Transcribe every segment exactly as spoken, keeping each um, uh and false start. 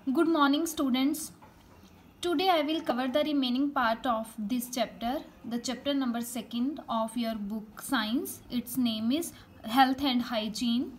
Good morning, students. Today I will cover the remaining part of this chapter, the chapter number second of your book Science. Its name is Health and Hygiene.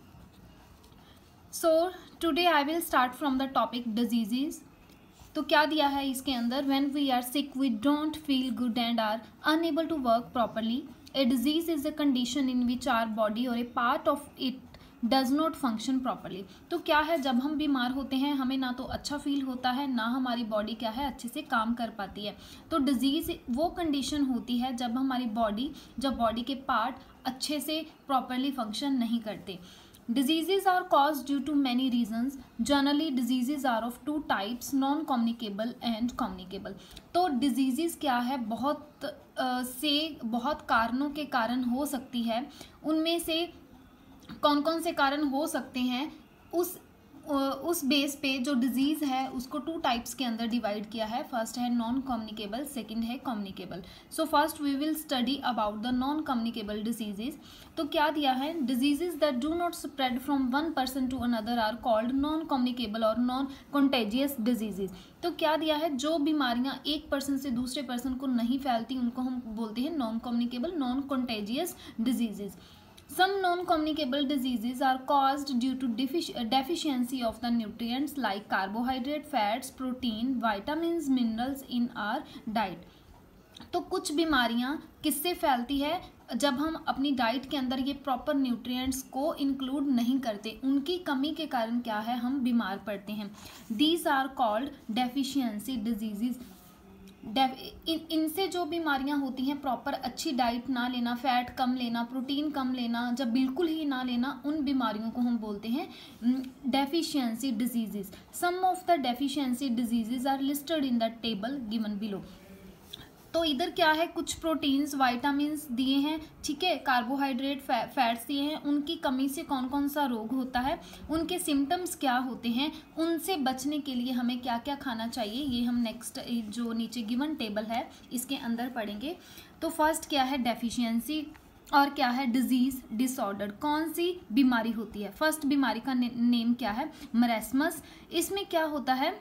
So today I will start from the topic diseases. तो क्या दिया है इसके अंदर? When we are sick, we don't feel good and are unable to work properly. A disease is a condition in which our body or a part of it does not function properly. तो क्या है, जब हम बीमार होते हैं हमें ना तो अच्छा फील होता है, ना हमारी बॉडी क्या है अच्छे से काम कर पाती है. तो डिजीज़ वो कंडीशन होती है जब हमारी बॉडी जब बॉडी के पार्ट अच्छे से प्रॉपरली फंक्शन नहीं करते. Diseases are caused due to many reasons. Generally, diseases are of two types, non-communicable and communicable. तो diseases क्या है, बहुत uh, से बहुत कारणों के कारण हो सकती है. उनमें से कौन कौन से कारण हो सकते हैं, उस उस बेस पे जो डिजीज़ है उसको टू टाइप्स के अंदर डिवाइड किया है. फर्स्ट है नॉन कम्युनिकेबल, सेकंड है communicable. So first we will study about the non communicable diseases. तो क्या दिया है, diseases that do not spread from one person to another are called non communicable और नॉन कंटेजियस डिजीजेज. तो क्या दिया है, जो बीमारियां एक पर्सन से दूसरे पर्सन को नहीं फैलती उनको हम बोलते हैं non communicable, non contagious diseases. Some non-communicable diseases are caused due to defici- deficiency of the nutrients like carbohydrate, fats, protein, vitamins, minerals in our diet. तो कुछ बीमारियां किससे फैलती है, जब हम अपनी डाइट के अंदर ये प्रॉपर न्यूट्रिएंट्स को इंक्लूड नहीं करते, उनकी कमी के कारण क्या है हम बीमार पड़ते हैं. These are called deficiency diseases. इन इनसे जो बीमारियां होती हैं, प्रॉपर अच्छी डाइट ना लेना, फैट कम लेना, प्रोटीन कम लेना, जब बिल्कुल ही ना लेना, उन बीमारियों को हम बोलते हैं deficiency diseases. Some of the deficiency diseases are listed in the table given below. तो इधर क्या है, कुछ प्रोटीन्स, वाइटामिन्स दिए हैं, ठीक है, कार्बोहाइड्रेट, फै, फैट्स दिए हैं. उनकी कमी से कौन कौन सा रोग होता है, उनके सिम्टम्स क्या होते हैं, उनसे बचने के लिए हमें क्या क्या खाना चाहिए, ये हम नेक्स्ट जो नीचे गिवन टेबल है इसके अंदर पढ़ेंगे. तो फर्स्ट क्या है डेफिशिएंसी और क्या है डिजीज डिसऑर्डर. कौन सी बीमारी होती है, फर्स्ट बीमारी का ने, नेम क्या है, मरेस्मस. इसमें क्या होता है,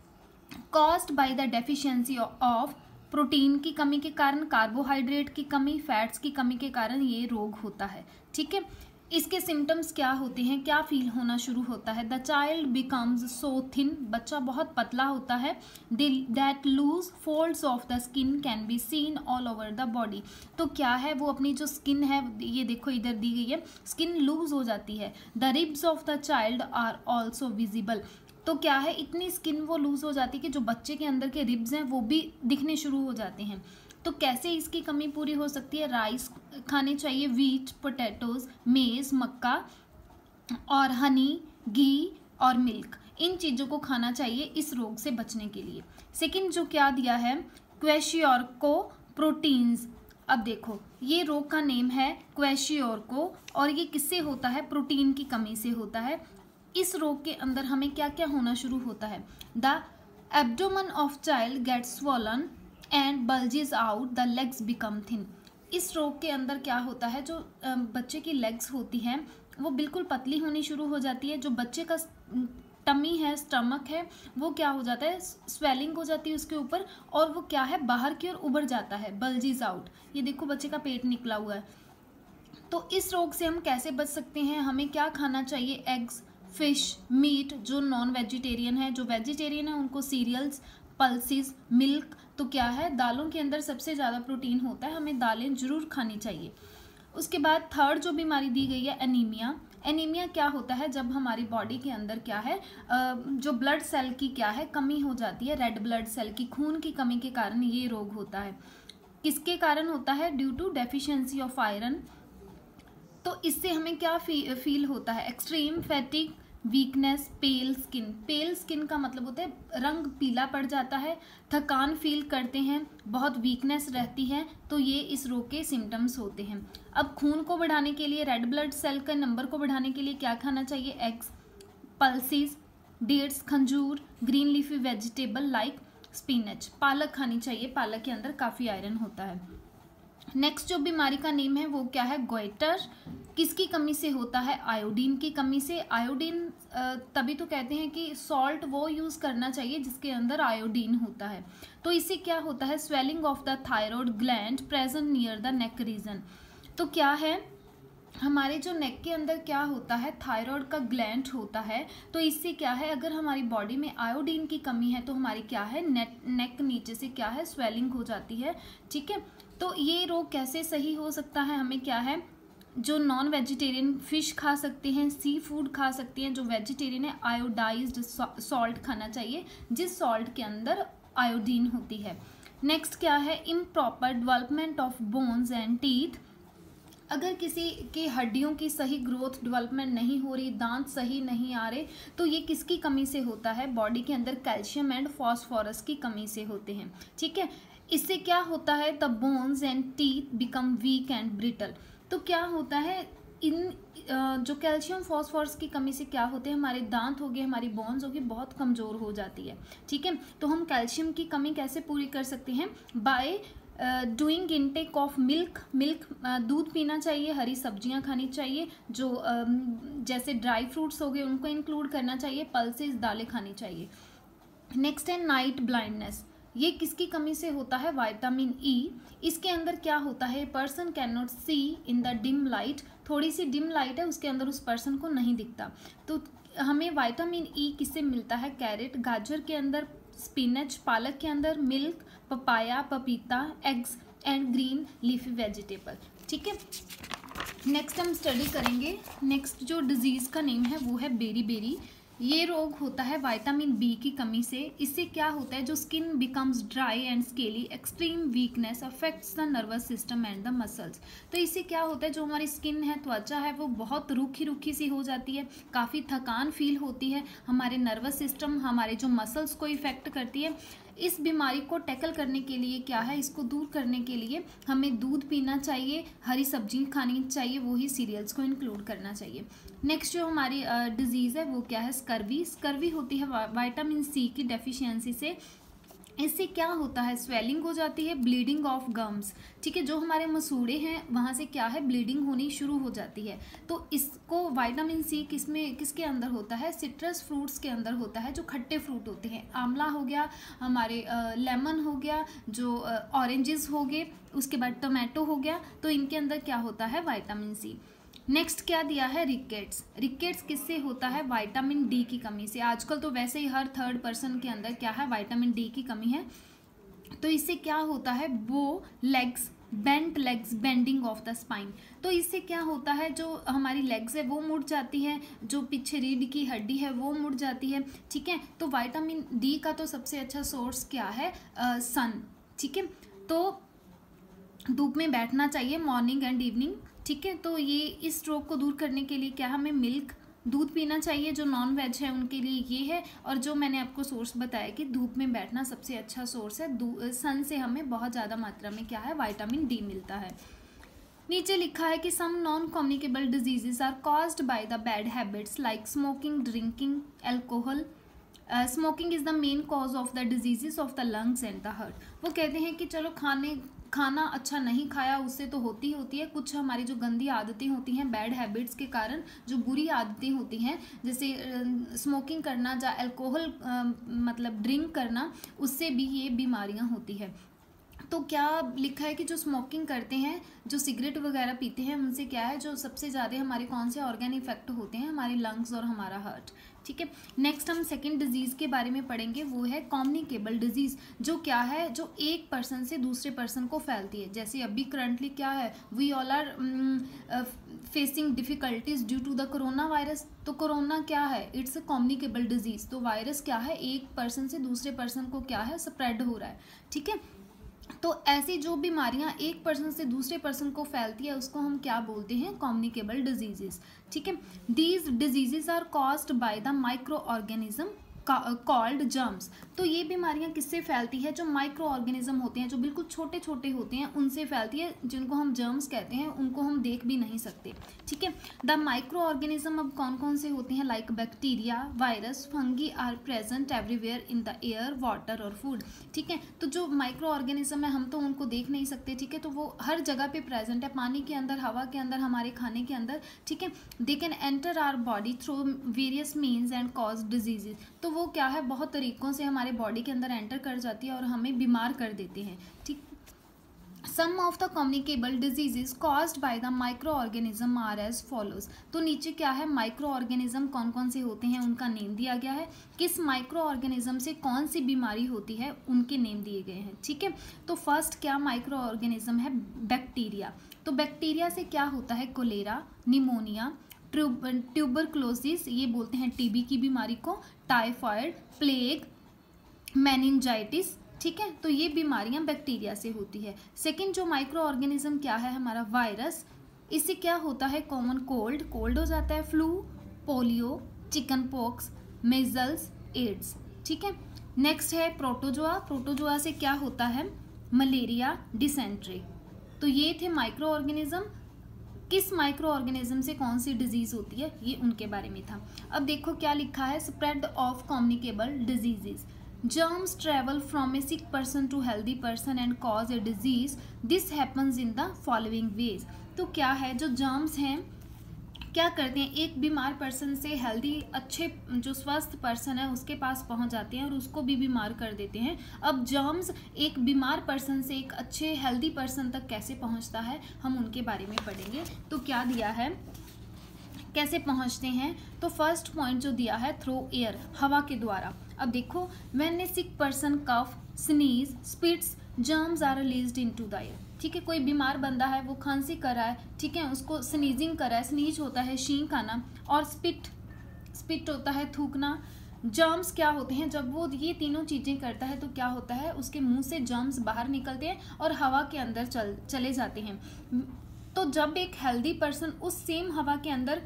caused by the deficiency of protein की कमी के कारण, कार्बोहाइड्रेट की कमी, फैट्स की कमी के कारण ये रोग होता है. ठीक है, इसके सिम्टम्स क्या होते हैं, क्या फील होना शुरू होता है. The child becomes so thin, बच्चा बहुत पतला होता है. That loose folds of the skin can be seen all over the body. तो क्या है, वो अपनी जो स्किन है, ये देखो इधर दी गई है, स्किन लूज हो जाती है. The ribs of the child are also visible. तो क्या है, इतनी स्किन वो लूज हो जाती है कि जो बच्चे के अंदर के रिब्स हैं वो भी दिखने शुरू हो जाते हैं. तो कैसे इसकी कमी पूरी हो सकती है, राइस खाने चाहिए, वीट, पोटैटोज, मेज, मक्का और हनी, घी और मिल्क, इन चीज़ों को खाना चाहिए इस रोग से बचने के लिए. सेकंड जो क्या दिया है, क्वेशियोर्को प्रोटीन्स. अब देखो ये रोग का नेम है क्वेशियोर्को और ये किससे होता है, प्रोटीन की कमी से होता है. इस रोग के अंदर हमें क्या क्या होना शुरू होता है, the abdomen of child gets swollen and bulges out, the legs become thin. इस रोग के अंदर क्या होता है, जो बच्चे की लेग्स होती हैं वो बिल्कुल पतली होनी शुरू हो जाती है. जो बच्चे का टमी है, स्टमक है, वो क्या हो जाता है, स्वेलिंग हो जाती है उसके ऊपर और वो क्या है बाहर की ओर उभर जाता है, बल्जेस आउट. ये देखो बच्चे का पेट निकला हुआ है. तो इस रोग से हम कैसे बच सकते हैं, हमें क्या खाना चाहिए, एग्स, फिश, मीट. जो नॉन वेजिटेरियन है, जो वेजिटेरियन है उनको सीरियल्स, पल्सेस, मिल्क. तो क्या है, दालों के अंदर सबसे ज़्यादा प्रोटीन होता है, हमें दालें जरूर खानी चाहिए. उसके बाद थर्ड जो बीमारी दी गई है एनीमिया. एनीमिया क्या होता है, जब हमारी बॉडी के अंदर क्या है, जो ब्लड सेल की क्या है कमी हो जाती है, रेड ब्लड सेल की, खून की कमी के कारण ये रोग होता है. किसके कारण होता है, due to deficiency of iron. तो इससे हमें क्या फी, फील होता है, extreme fatigue, weakness, pale skin. Pale skin का मतलब होता है रंग पीला पड़ जाता है, थकान फील करते हैं, बहुत वीकनेस रहती है. तो ये इस रोग के सिम्टम्स होते हैं. अब खून को बढ़ाने के लिए, रेड ब्लड सेल का नंबर को बढ़ाने के लिए क्या खाना चाहिए, एग्स, पल्सेस, डेट्स, खजूर, green leafy vegetable like spinach. पालक खानी चाहिए, पालक के अंदर काफ़ी आयरन होता है. नेक्स्ट जो बीमारी का नेम है वो क्या है, गोइटर। किसकी कमी से होता है, आयोडीन की कमी से। आयोडीन तभी तो कहते हैं कि सॉल्ट वो यूज़ करना चाहिए जिसके अंदर आयोडीन होता है। तो इससे क्या होता है, swelling of the thyroid gland present near the neck region. तो क्या है, हमारे जो नेक के अंदर क्या होता है, थायराइड का ग्लैंड होता है। तो इससे क्या है, अगर हमारी बॉडी में आयोडीन की कमी है तो हमारी क्या है, नेक नेक नीचे से क्या है, स्वेलिंग हो जाती है। ठीक है, तो ये रोग कैसे सही हो सकता है, हमें क्या है, जो नॉन वेजिटेरियन फिश खा सकते हैं, सी फूड खा सकते हैं। जो वेजिटेरियन है आयोडाइज्ड सॉल्ट खाना चाहिए जिस सॉल्ट के अंदर आयोडीन होती है। नेक्स्ट क्या है, improper development of bones and teeth. अगर किसी की हड्डियों की सही ग्रोथ डेवलपमेंट नहीं हो रही, दांत सही नहीं आ रहे, तो ये किसकी कमी से होता है, बॉडी के अंदर कैल्शियम एंड फॉस्फोरस की कमी से होते हैं। ठीक है, इससे क्या होता है, the bones and teeth become weak and brittle. तो क्या होता है, इन जो कैल्शियम फॉस्फोरस की कमी से क्या होते हैं, हमारे दांत हो गए, हमारी बोन्स होगी, बहुत कमज़ोर हो जाती है। ठीक है, तो हम कैल्शियम की कमी कैसे पूरी कर सकते हैं, by doing intake of milk. Milk दूध पीना चाहिए, हरी सब्जियां खानी चाहिए, जो uh, जैसे ड्राई फ्रूट्स हो गए उनको इंक्लूड करना चाहिए, पल्सेस दालें खानी चाहिए। नेक्स्ट है नाइट ब्लाइंडनेस। ये किसकी कमी से होता है, विटामिन ई। इसके अंदर क्या होता है, person can not see in the dim light. थोड़ी सी डिम लाइट है उसके अंदर उस पर्सन को नहीं दिखता। तो हमें विटामिन ई किससे मिलता है, कैरेट, गाजर के अंदर, स्पिनच, पालक के अंदर, मिल्क, पपाया, पपीता, eggs and green leafy vegetable. ठीक है, नेक्स्ट हम स्टडी करेंगे। नेक्स्ट जो डिजीज़ का नेम है वो है बेरी बेरी। ये रोग होता है विटामिन बी की कमी से। इससे क्या होता है, जो skin becomes dry and scaly, extreme weakness affects the nervous system and the muscles. तो इससे क्या होता है, जो हमारी स्किन है, त्वचा है, वो बहुत रूखी रूखी सी हो जाती है, काफ़ी थकान फील होती है, हमारे नर्वस सिस्टम, हमारे जो मसल्स को इफेक्ट करती है। इस बीमारी को टैकल करने के लिए क्या है, इसको दूर करने के लिए हमें दूध पीना चाहिए, हरी सब्जी खानी चाहिए, वही सीरियल्स को इंक्लूड करना चाहिए। नेक्स्ट जो हमारी डिजीज़ है वो क्या है, स्कर्वी। स्कर्वी होती है विटामिन सी की डेफिशिएंसी से। इससे क्या होता है, स्वेलिंग हो जाती है, ब्लीडिंग ऑफ गम्स। ठीक है, जो हमारे मसूड़े हैं वहाँ से क्या है, ब्लीडिंग होनी शुरू हो जाती है। तो इसको विटामिन सी किसमें किसके अंदर होता है, सिट्रस फ्रूट्स के अंदर होता है, जो खट्टे फ्रूट होते हैं। आंवला हो गया, हमारे लेमन हो गया, जो ऑरेंजेस हो गए, उसके बाद टोमेटो हो गया। तो इनके अंदर क्या होता है, विटामिन सी। नेक्स्ट क्या दिया है, रिकेट्स। रिकेट्स किससे होता है, विटामिन डी की कमी से। आजकल तो वैसे ही हर थर्ड पर्सन के अंदर क्या है, विटामिन डी की कमी है। तो इससे क्या होता है, वो legs, bent legs, bending of the spine. तो इससे क्या होता है, जो हमारी लेग्स है वो मुड़ जाती है, जो पीछे रीढ़ की हड्डी है वो मुड़ जाती है। ठीक है, तो विटामिन डी का तो सबसे अच्छा सोर्स क्या है, सन। ठीक है, तो धूप में बैठना चाहिए मॉर्निंग एंड इवनिंग। ठीक है, तो ये इस रोग को दूर करने के लिए क्या हमें मिल्क, दूध पीना चाहिए, जो नॉन वेज है उनके लिए ये है। और जो मैंने आपको सोर्स बताया कि धूप में बैठना सबसे अच्छा सोर्स है, सन से हमें बहुत ज़्यादा मात्रा में क्या है, विटामिन डी मिलता है। नीचे लिखा है कि some non communicable diseases are caused by the bad habits like smoking, drinking, alcohol. Smoking is the main cause of the diseases of the lungs and the heart. वो कहते हैं कि चलो खाने खाना अच्छा नहीं खाया उससे तो होती होती है, कुछ हमारी जो गंदी आदतें होती हैं, बैड हैबिट्स के कारण जो बुरी आदतें होती हैं, जैसे स्मोकिंग करना या अल्कोहल मतलब ड्रिंक करना, उससे भी ये बीमारियां होती है। तो क्या लिखा है कि जो स्मोकिंग करते हैं, जो सिगरेट वगैरह पीते हैं, उनसे क्या है, जो सबसे ज़्यादा हमारे कौन से ऑर्गन इफेक्ट होते हैं, हमारे लंग्स और हमारा हार्ट। ठीक है, नेक्स्ट हम सेकंड डिजीज़ के बारे में पढ़ेंगे, वो है कम्युनिकेबल डिजीज़। जो क्या है, जो एक पर्सन से दूसरे पर्सन को फैलती है। जैसे अभी करंटली क्या है, we all are facing difficulties due to the corona virus. तो कोरोना क्या है, इट्स अ कम्युनिकेबल डिजीज़। तो वायरस क्या है, एक पर्सन से दूसरे पर्सन को क्या है, स्प्रेड हो रहा है। ठीक है, तो ऐसी जो बीमारियां एक पर्सन से दूसरे पर्सन को फैलती है उसको हम क्या बोलते हैं, कम्युनिकेबल डिजीजेस। ठीक है, these diseases are caused by the micro organism. Called germs. तो ये बीमारियां किससे फैलती है? जो माइक्रो ऑर्गेनिज्म होते हैं, जो बिल्कुल छोटे छोटे होते हैं, उनसे फैलती है, जिनको हम जर्म्स कहते हैं, उनको हम देख भी नहीं सकते। ठीक है, द माइक्रो ऑर्गेनिज्म अब कौन कौन से होते हैं? Like bacteria, virus, fungi are present everywhere in the air, water और फूड। ठीक है, तो जो माइक्रो ऑर्गेनिज्म है, हम तो उनको देख नहीं सकते। ठीक है, तो वो हर जगह पे प्रेजेंट है, पानी के अंदर, हवा के अंदर, हमारे खाने के अंदर। ठीक है, they can enter our body through various means and cause diseases. तो वो क्या है, बहुत तरीकों से हमारे बॉडी के अंदर एंटर कर जाती है और हमें बीमार कर देते हैं। ठीक, some of the communicable diseases caused by the micro organism are as follows. तो नीचे क्या है, माइक्रो ऑर्गेनिज्म कौन कौन से होते हैं, उनका नेम दिया गया है। किस माइक्रो ऑर्गेनिज्म से कौन सी बीमारी होती है, उनके नेम दिए गए हैं। ठीक है, तो फर्स्ट क्या माइक्रो ऑर्गेनिज्म है? बैक्टीरिया। तो बैक्टीरिया से क्या होता है? कोलेरा, निमोनिया, ट्यूबरक्लोसिस, ये बोलते हैं टीबी की बीमारी को, टाइफाइड, प्लेग, मेनिंजाइटिस। ठीक है, तो ये बीमारियां बैक्टीरिया से होती है। सेकंड जो माइक्रो ऑर्गेनिज्म क्या है हमारा? वायरस। इससे क्या होता है? कॉमन कोल्ड, कोल्ड हो जाता है, flu, polio, chicken pox, measles, AIDS. ठीक है, नेक्स्ट है प्रोटोजोआ। प्रोटोजोआ से क्या होता है? Malaria, dysentery. तो ये थे माइक्रो ऑर्गेनिज्म। किस माइक्रो ऑर्गेनिज्म से कौन सी डिजीज होती है, ये उनके बारे में था। अब देखो क्या लिखा है, spread of communicable diseases. Germs travel from a sick person to healthy person and cause a disease. This happens in the following ways. तो क्या है, जो germs हैं क्या करते हैं, एक बीमार पर्सन से हेल्दी अच्छे जो स्वस्थ पर्सन है उसके पास पहुंच जाते हैं और उसको भी बीमार कर देते हैं। अब जर्म्स एक बीमार पर्सन से एक अच्छे हेल्दी पर्सन तक कैसे पहुंचता है, हम उनके बारे में पढ़ेंगे। तो क्या दिया है, कैसे पहुंचते हैं? तो फर्स्ट पॉइंट जो दिया है, थ्रू एयर, हवा के द्वारा। अब देखो, when a sick person cough, sneeze, spits, germs are released into the air. ठीक है, कोई बीमार बंदा है, वो खांसी कर रहा है, ठीक है, उसको स्नीजिंग कर रहा है, स्नीज होता है छींक आना, और स्पिट, स्पिट होता है थूकना। जर्म्स क्या होते हैं, जब वो ये तीनों चीज़ें करता है तो क्या होता है, उसके मुंह से जर्म्स बाहर निकलते हैं और हवा के अंदर चल चले जाते हैं। तो जब एक हेल्दी पर्सन उस सेम हवा के अंदर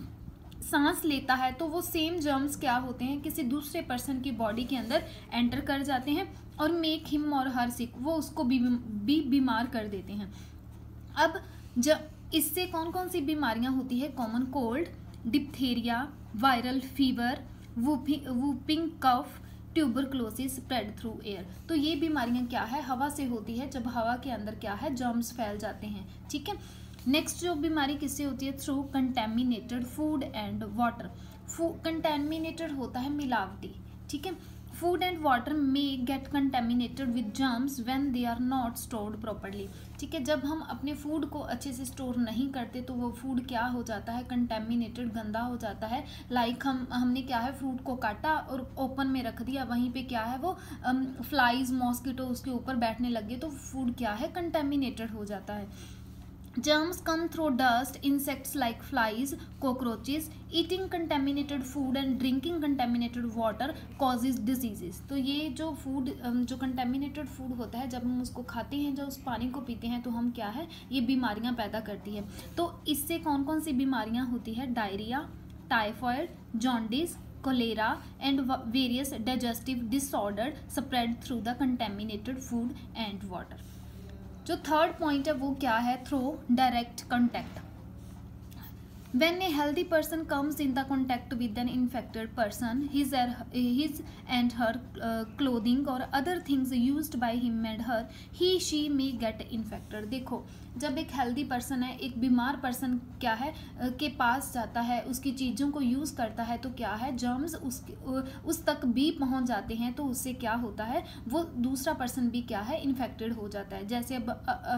सांस लेता है तो वो सेम जर्म्स क्या होते हैं, किसी दूसरे पर्सन की बॉडी के अंदर एंटर कर जाते हैं और मेक हिम और हर सिक, वो उसको भी, भी बीमार कर देते हैं। अब जब इससे कौन कौन सी बीमारियां होती है? Common cold, diphtheria, viral fever, whooping cough, tuberculosis spread through air. तो ये बीमारियां क्या है, हवा से होती है, जब हवा के अंदर क्या है, जर्म्स फैल जाते हैं। ठीक है, नेक्स्ट जो बीमारी किससे होती है? Through contaminated food and water. Contaminated होता है मिलावटी। ठीक है, food and water may get contaminated with germs when they are not stored properly. ठीक है, जब हम अपने फूड को अच्छे से स्टोर नहीं करते तो वो फूड क्या हो जाता है, कंटेमिनेटेड, गंदा हो जाता है। लाइक हम हमने क्या है, फ्रूट को काटा और ओपन में रख दिया, वहीं पे क्या है वो फ्लाइज, मॉस्किटो उसके ऊपर बैठने लग गए, तो फूड क्या है, कंटेमिनेटेड हो जाता है। Germs come through dust, insects like flies, cockroaches, eating contaminated food and drinking contaminated water causes diseases. तो ये जो फूड, जो contaminated food होता है, जब हम उसको खाते हैं, जब उस पानी को पीते हैं, तो हम क्या है, ये बीमारियां पैदा करती है। तो इससे कौन कौन सी बीमारियां होती है? Diarrhoea, typhoid, jaundice, cholera and various digestive disorder spread through the contaminated food and water. जो थर्ड पॉइंट है वो क्या है? Through direct contact. When a healthy person comes in the contact with an infected person, his or his and her uh, clothing or other things used by him and her, he she may get infected. देखो, जब एक healthy person है एक बीमार person क्या है के पास जाता है, उसकी चीज़ों को यूज़ करता है, तो क्या है, जर्म्स उस उस तक भी पहुंच जाते हैं, तो उससे क्या होता है, वो दूसरा पर्सन भी क्या है, इन्फेक्टेड हो जाता है। जैसे अब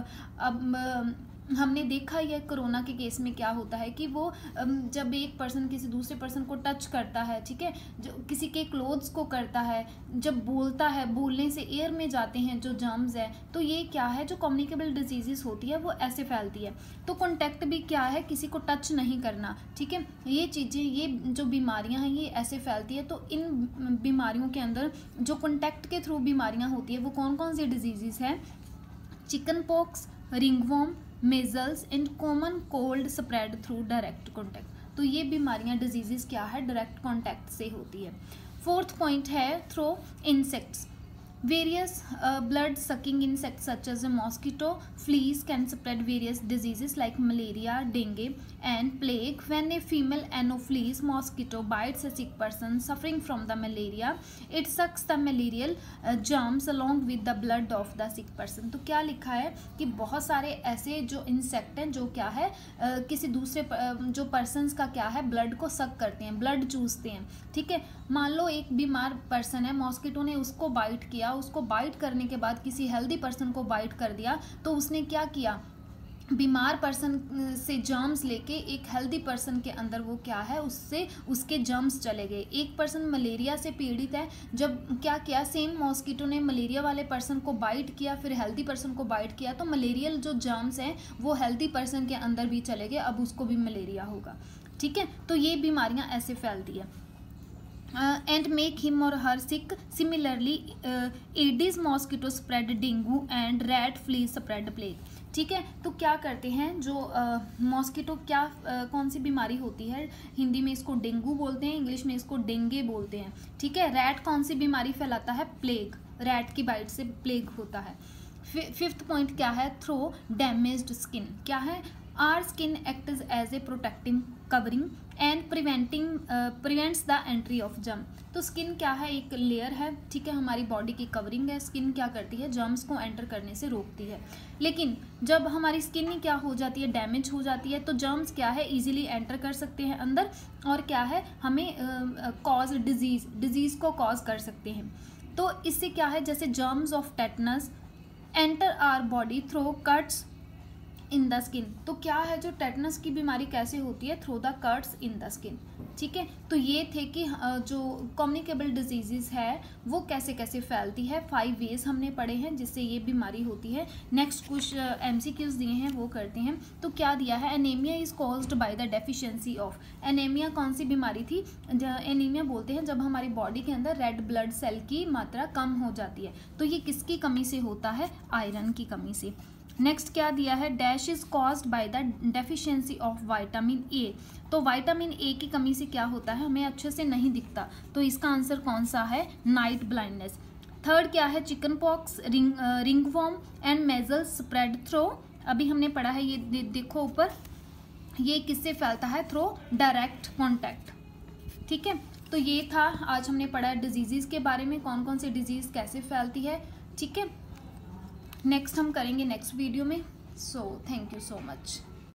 अब हमने देखा ये कोरोना के केस में क्या होता है कि वो जब एक पर्सन किसी दूसरे पर्सन को टच करता है, ठीक है, जो किसी के क्लोथ्स को करता है, जब बोलता है, बोलने से एयर में जाते हैं जो जर्म्स है, तो ये क्या है, जो कम्युनिकेबल डिजीजेस होती है वो ऐसे फैलती है। तो कॉन्टैक्ट भी क्या है, किसी को टच नहीं करना। ठीक है, ये चीज़ें, ये जो बीमारियाँ हैं ये ऐसे फैलती है। तो इन बीमारियों के अंदर जो कॉन्टैक्ट के थ्रू बीमारियाँ होती है वो कौन कौन सी डिजीज़ हैं? Chicken pox, ringworm, measles and common cold spread through direct contact. तो ये बीमारियां डिजीजेस क्या है, डायरेक्ट कॉन्टैक्ट से होती है। फोर्थ पॉइंट है through insects. Various uh, blood sucking insects such as a mosquito, fleas can spread various diseases like malaria, dengue and plague. When a female anopheles mosquito bites a sick person suffering from the malaria, it sucks the malarial uh, germs along with the blood of the sick person. तो क्या लिखा है कि बहुत सारे ऐसे जो insect हैं जो क्या है uh, किसी दूसरे uh, जो पर्सनस का क्या है ब्लड को सक करते हैं, ब्लड चूसते हैं, ठीक है। मान लो एक बीमार पर्सन है, मॉस्किटो ने उसको बाइट किया, उसको बाइट करने के बाद किसी हेल्दी पर्सन को बाइट कर दिया, तो उसने क्या किया, बीमार पर्सन से जर्म्स लेके एक हेल्दी पर्सन के अंदर वो क्या है उससे उसके जर्म्स चले गए। एक पर्सन मलेरिया से पीड़ित है, जब क्या किया, सेम मॉस्किटो ने मलेरिया वाले पर्सन को बाइट किया, फिर हेल्दी पर्सन को बाइट किया, तो मलेरियल जो जर्म्स हैं वो हेल्दी पर्सन के अंदर भी चले गए, अब उसको भी मलेरिया होगा, ठीक है। तो ये बीमारियां ऐसे फैलती है and make him or her sick. Similarly Aedes mosquito spread dengue and rat flea spread plague, ठीक है। तो क्या करते हैं जो मॉस्किटो uh, क्या uh, कौन सी बीमारी होती है, हिंदी में इसको डेंगू बोलते हैं, इंग्लिश में इसको डेंगे बोलते हैं, ठीक है। रैट कौन सी बीमारी फैलाता है, प्लेग, रैट की बाइट से प्लेग होता है। फिफ्थ पॉइंट क्या है, थ्रो डैमेज्ड स्किन। क्या है, our skin acts as a protecting covering and preventing prevents the entry of germ. तो स्किन क्या है, एक लेयर है, ठीक है, हमारी बॉडी की कवरिंग है। स्किन क्या करती है, जर्म्स को एंटर करने से रोकती है। लेकिन जब हमारी स्किन ही क्या हो जाती है, डैमेज हो जाती है, तो जर्म्स क्या है इजीली एंटर कर सकते हैं अंदर, और क्या है हमें कॉज डिजीज डिजीज को कॉज कर सकते हैं। तो इससे क्या है, जैसे germs of tetanus enter our body through cuts in the skin. तो क्या है, जो टेटनस की बीमारी कैसे होती है, through the cuts in the skin, ठीक है। तो ये थे कि जो कम्युनिकेबल डिजीजेस है वो कैसे कैसे फैलती है, फाइव वेज हमने पढ़े हैं जिससे ये बीमारी होती है। नेक्स्ट कुछ एमसीक्यूज दिए हैं वो करते हैं। तो क्या दिया है, anaemia is caused by the deficiency of. Anaemia कौन सी बीमारी थी, एनीमिया बोलते हैं जब हमारी बॉडी के अंदर रेड ब्लड सेल की मात्रा कम हो जाती है, तो ये किसकी कमी से होता है, आयरन की कमी से। नेक्स्ट क्या दिया है, dash is caused by the deficiency of vitamin A. तो विटामिन ए की कमी से क्या होता है, हमें अच्छे से नहीं दिखता, तो इसका आंसर कौन सा है, नाइट ब्लाइंडनेस। थर्ड क्या है, chicken pox, ring ringworm and measles spread through. अभी हमने पढ़ा है, ये दे, देखो ऊपर, ये किससे फैलता है, थ्रो डायरेक्ट कॉन्टैक्ट, ठीक है। तो ये था आज हमने पढ़ा डिजीज़ के बारे में, कौन कौन सी डिजीज़ कैसे फैलती है, ठीक है। नेक्स्ट हम करेंगे नेक्स्ट वीडियो में। So thank you so much.